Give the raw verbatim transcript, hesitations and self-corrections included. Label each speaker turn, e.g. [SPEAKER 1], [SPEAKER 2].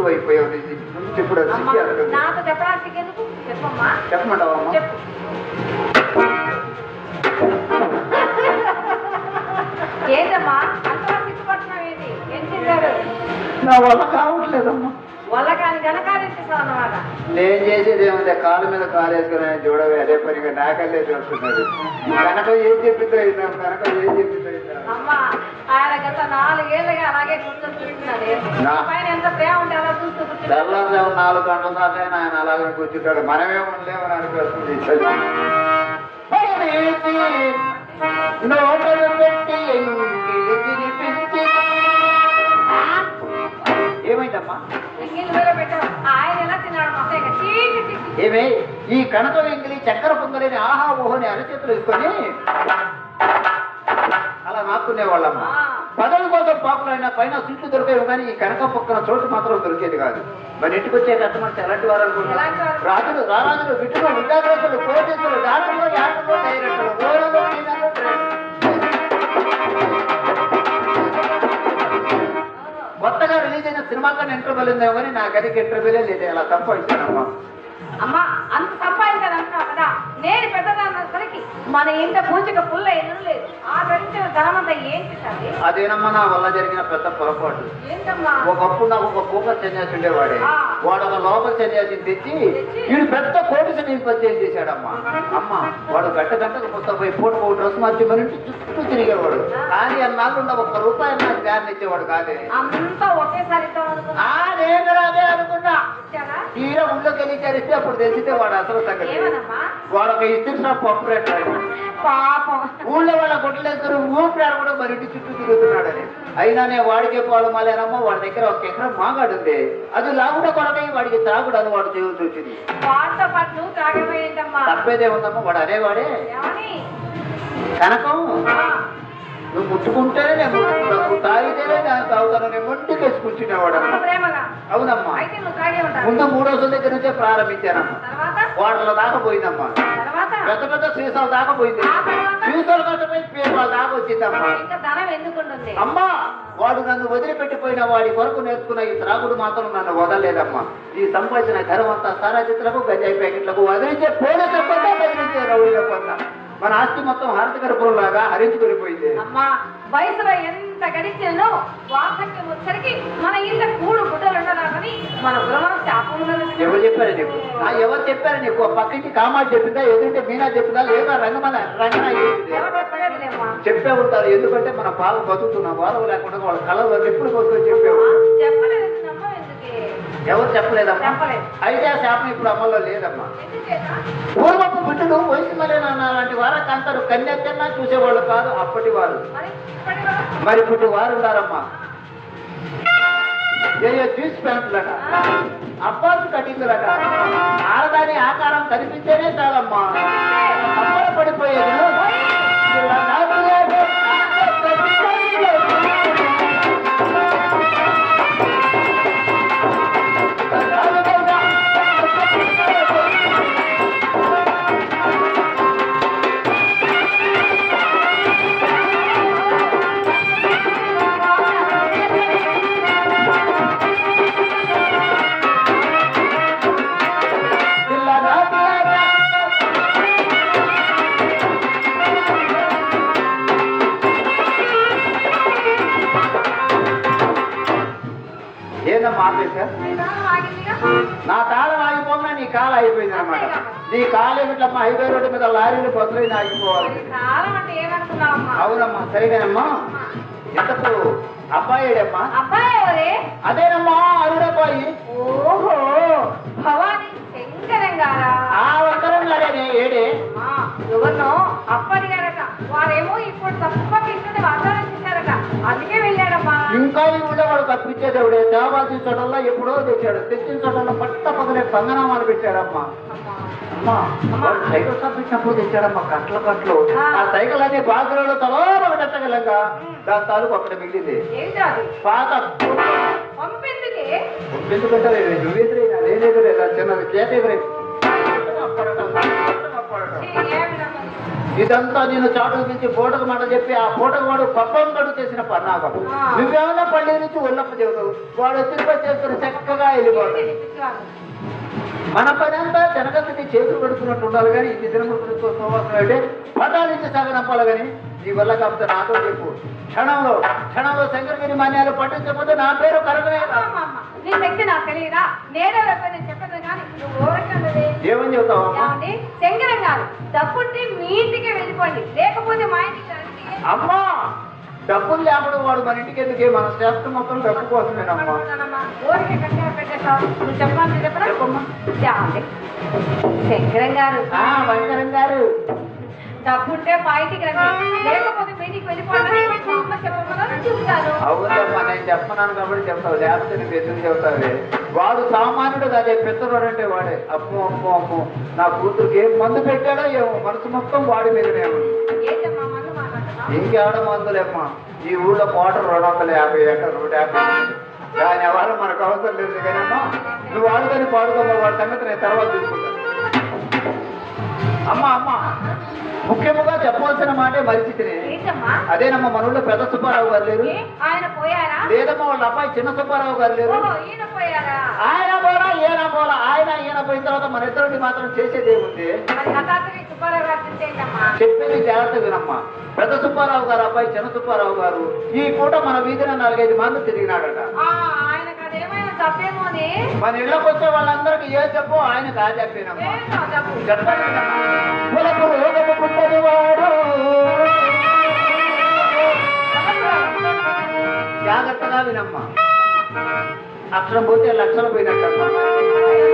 [SPEAKER 1] గురువు అయిపోయావు. ఇప్పుడు
[SPEAKER 2] నాతో చెప్పడానికి ఎందుకు చెప్పమ్మా.
[SPEAKER 1] చెప్పమంటావా?
[SPEAKER 2] చెప్పు. ఏంటమ్మా అంతలా సిగ్గుపడుతున్నావు? ఏంటి ఏం చేశారు?
[SPEAKER 1] నా వల్ల కావట్లేదమ్మా.
[SPEAKER 2] వల్ల కానీ గనకారేసేసావు అన్నమాట.
[SPEAKER 1] నేను చేసేది ఏముంది, కాలు మీద కాలు వేసుకుని చూడవే అదే పనిగా నాకల్లే చూస్తున్నాడు. కనుక ఏం చెప్పిందో అయినా కనుక ఏం చెప్పిందో అయినా
[SPEAKER 2] అమ్మా ఆయన గత నాలుగేళ్ళగా అలాగే కూర్చొని చూస్తున్నాడు. పైన ఎంత ప్రేమ ఉంటే అలా చూస్తూ కూర్చుంటాడు.
[SPEAKER 1] తెల్లారు నాలుగు గంటల దాకా ఆయన అలాగే కూర్చుంటాడు. మనమే ఉండలేమని అనిపిస్తుంది. నోటలు పెట్టి ఏమైందమ్మా?
[SPEAKER 2] ఆయన ఎలా తిన్నాడు?
[SPEAKER 1] ఏమే ఈ కనక వెంగిలి చక్కెర పొంగలేని ఆహా ఓహోని అరచేతులు వేసుకొని అలా నాక్కునేవాళ్ళమ్మా. పదవి కోసం పాపులైన పైన సీట్లు దొరికేవి కానీ ఈ కనక పక్కన చోటు మాత్రం దొరికేది కాదు. మరి ఇంటికి వచ్చే కస్టమర్స్ ఎలాంటి వారు అనుకుంటున్నారు? రాజులు రారాజులు విటులు విద్యాగ్రస్తులు కోటేశ్వరులు దాడులు యాడలు డైరెక్టర్లు గోడలు కొత్తగా రిలీజ్ అయిన సినిమా కన్నా ఇంటర్వెల్ ఉందేమో కానీ నా గదికి ఇంటర్వ్యూలే లేదు. అలా సంపాదించానమ్మా.
[SPEAKER 2] అమ్మా అంత సంపాదించాను అంటున్నావు కదా. నేను పెద్దదానికి మన ఇంట పూజక పుల్ల ఎదురు లేదు. ఆ గడించిన ధనమంతా ఏంటి సార్?
[SPEAKER 1] అదేనమ్మా నా వల్ల జరిగిన పెద్ద పొరపాటు.
[SPEAKER 2] ఏంటమ్మా?
[SPEAKER 1] ఒకప్పుడు నాకు ఒక కూపర్ సన్యాసి ఉండేవాడే. వాడు ఒక లోపల సన్యాసిని తెచ్చి వీడు పెద్ద కోటి పర్చేజ్ చేశాడమ్మా. అమ్మ వాడు గంట గంటకు మొత్తం పోయి పూట ఒక డ్రెస్ మార్చి మరి చుట్టూ తిరిగేవాడు. కానీ అన్నాళ్ళు ఉన్న ఒక్క రూపాయలు నాకు ధ్యానం ఇచ్చేవాడు కాదే.
[SPEAKER 2] అంతా ఒకేసారి
[SPEAKER 1] నేను అదే అనుకున్నా. తీరా ఊళ్ళోకి వెళ్ళి చరిస్తే అప్పుడు తెలిసితే వాడు అసలు సంగతి. వాడు ఒక ఇస్త్రీ షాప్ ఆపరేటర్.
[SPEAKER 2] పాపం
[SPEAKER 1] ఊళ్ళో వాళ్ళ గుడ్డలేసుకుని ఊపిరాడు కూడా మరి ఇంటి చుట్టూ తిరుగుతున్నాడని. అయినానే వాడికే పాలు మాలేనమ్మా. వాడి దగ్గర ఒక ఎకరం మాగాడు ఉంది. అది లాగుడ కొరకై వాడికి తాగుడు అలవాటు చేయవలసి వచ్చింది.
[SPEAKER 2] వాడితో పాటు నువ్వు తాగబోయేంటమ్మా?
[SPEAKER 1] తప్పేదే ఉందమ్మా. వాడు అనేవాడే కనకం నువ్వు ముట్టుకుంటేనే నేను నువ్వు తాగితేనే నేను తాగుతాను. నేను ఒంటికి వేసి కూర్చునేవాడు. అవునమ్మా. ముందు మూడో రోజుల దగ్గర నుంచే ప్రారంభించానమ్మా. వాటర్ల దాకా పోయిందమ్మా. పెద్ద పెద్ద సీసాలు దాకా పోయింది. సీసాలు కట్టపోయి పేపాలు దాకా వచ్చిందమ్మా. అమ్మా వాడు నన్ను వదిలిపెట్టిపోయిన వాడి కొరకు నేర్చుకున్న ఈ త్రాగుడు మాత్రం నన్ను వదలలేదమ్మా. ఈ సంపాదించిన ధనం అంతా సారా చిత్రకు గంజాయి ప్యాకెట్లకు వదిలించే పోలీసు పొందా వదిలించే రౌడీల పొందా మన ఆస్తి మొత్తం హారతికరపురం లాగా హరించుకునిపోయింది.
[SPEAKER 2] అమ్మా వయసులో ఎంత గడిచానో వార్ధక్యం వచ్చరికి మన ఇంత కూడు గుడ్డలు ఉండాలని మన గురువు శాపం.
[SPEAKER 1] ఎవరు చెప్పారు నీకు? ఎవరు చెప్పారు నీకు? పక్కింటి కామాలు చెప్పిందా, ఎదుంటే మీనా చెప్పిందా, లేదా రంగమల రంగన చెప్పే ఉంటారు. ఎందుకంటే మన పాలు బతుకుతున్నాం. వారం లేకుండా వాళ్ళ కళలో ఎప్పుడు పోతుందని చెప్పే ఉంటారు.
[SPEAKER 2] చెప్పలేదు.
[SPEAKER 1] ఎవరు చెప్పలేదమ్మా? అయితే ఆ శాపం ఇప్పుడు అమల్లో లేదమ్మా. పూర్వపు బిడ్డలు వయసు మళ్ళీ లాంటి వారికి అంటారు. కన్యకన్నా చూసేవాళ్ళు కాదు అప్పటి వారు. మరి ఇప్పుడు వారు ఉన్నారమ్మా. ఏయో జీన్స్ ప్యాంట్లట, అబ్బాసు కటింగులట, ఆడదాని ఆకారం కనిపిస్తేనే చాలమ్మా అమ్మలు పడిపోయేది. నా తాళం ఆగిపోగా నీ కాలు అయిపోయింది అనమాట. నీ కాలు ఏమిటమ్మా? హైవే రోడ్డు మీద లారీలు బస్సులు ఆగిపోవాలి. అవునమ్మా సరిగానమ్మా. ఎంతకు అబ్బాయి ఏడమ్మా? అదేనమ్మా అరుడబ్బాయి.
[SPEAKER 2] ఓహో భవానీ శంకరం గారా?
[SPEAKER 1] ఆ ఒక్కరం గారేనే. ఏడే
[SPEAKER 2] ఎవరినో అప్పటి గారట. వారేమో ఇప్పుడు తప్పక ఇంటి వాతావరణం చేశారట. అందుకే వెళ్ళాడమ్మా.
[SPEAKER 1] ఇంకా ఈ ఊళ్ళో వాడు తప్పించేదేవుడే. దేవాల్సిన చోటల్లో ఎప్పుడో తెచ్చాడు. తెచ్చిన చోటల్లో పట్ట పగలే పంగనామాలు పెట్టాడమ్మా. అమ్మా వాడు సైకిల్ తప్పించినప్పుడు తెచ్చాడమ్మా కట్ల కట్లు. ఆ సైకిల్ అనే బాగులో తలో ఒకటెత్తగలంగా దాని తాలూకు అక్కడ మిగిలింది పాత. పంపించుకుంటే నువ్వు ఎదురైనా నేను ఎదురైనా చిన్నది చేత ఎదురై ఇదంతా నేను చాటుకు పిలిచి పూటకు మాట చెప్పి ఆ పూటకు వాడు పప్పం గడు చేసిన పన్నాకం. నువ్వేమన్నా పల్లె నుంచి ఉన్నప్ప చెబుతావు, వాడు తిరుపతి చేసుకుని చక్కగా వెళ్ళిపోతాడు. మన పని అంతా జనగతిని చేతులు పెడుతున్నట్టు ఉండాలి కానీ ఇది దినములు సోమవారం అంటే పదాలు ఇచ్చి సాగనంపాలి కానీ నీ వల్ల కాకపోతే నాతో చెప్పు. క్షణంలో క్షణంలో శంకరగిరి మాన్యాలు పట్టించకపోతే నా పేరు కరగనే.
[SPEAKER 2] నీ శక్తి నాకు తెలియదా? నేనే చెప్పదు కానీ నువ్వు ఓరకండి.
[SPEAKER 1] ఏమని చెబుతావు?
[SPEAKER 2] శంకరం గారు డబ్బుంటే మీ ఇంటికి వెళ్ళిపోండి, లేకపోతే మా ఇంటికి
[SPEAKER 1] అమ్మా. డబ్బులు లేకుండా వాడు మన ఇంటికి ఎందుకే? మన శాస్త్రం మొత్తం డబ్బు కోసమేనమ్మా.
[SPEAKER 2] ఊరికే కట్టిన పెట్టేస్తావు. నువ్వు చెప్పాలి చెప్పరా? శంకరం గారు
[SPEAKER 1] శంకరం గారు
[SPEAKER 2] డబ్బుంటే మా ఇంటికి రండి, లేకపోతే మీ ఇంటికి వెళ్ళిపోండి చెప్పమని చెప్తాను.
[SPEAKER 1] అవునమ్మా, నేను చెప్పన్నాను కాబట్టి చెప్తావు, లేకపోతే నువ్వు ఎందుకు చెప్తావే? వాడు సామాన్యుడు కాదే, పెద్దవాడు అంటే వాడే. అమ్మో అమ్మో అమ్మో, నా కూతురికి ఏం మందు పెట్టాడో ఏమో, మనసు మొత్తం వాడి మీదనేమో. ఇంకేవడ మందులేమ్మా, ఈ ఊళ్ళో కోటర్ రెండు వందల యాభై ఎకరాలు నూట యాభై దాని ఎవరు మనకు అవసరం లేదు కానమ్మా. నువ్వు వాడుకొని పాడుకోమా, వాడి సంగతి నేను తర్వాత తీసుకుంటాను. అమ్మా అమ్మా, ముఖ్యముగా చెప్పవలసిన మాటే మరిచితిని. అదేనమ్మా, మన ఊళ్ళో పెద్ద సుబ్బారావు గారు లేరు? లేదమ్మా, వాళ్ళ అబ్బాయి చిన్న సుబ్బారావు గారు లేరు? ఆయన పోలా ఈయన పోలా, ఆయన ఈయన పోయిన తర్వాత మన ఇద్దరికి మాత్రం చేసేది ఏముంది? చెప్పేది జాగ్రత్త వినమ్మా. పెద్ద సుబ్బారావు గారు అబ్బాయి చిన్న సుబ్బారావు గారు ఈ పూట మన వీధిన నాలుగైదు మంది తిరిగినాడట. మన ఇళ్ళకి వచ్చే వాళ్ళందరికీ ఏ చెప్పు ఆయన కా చెప్పేనమ్మా. చెప్పండి వాడు జాగ్రత్తగా వినమ్మా. అక్షరం పోతే లక్షలు పోయినట్టమ్మా.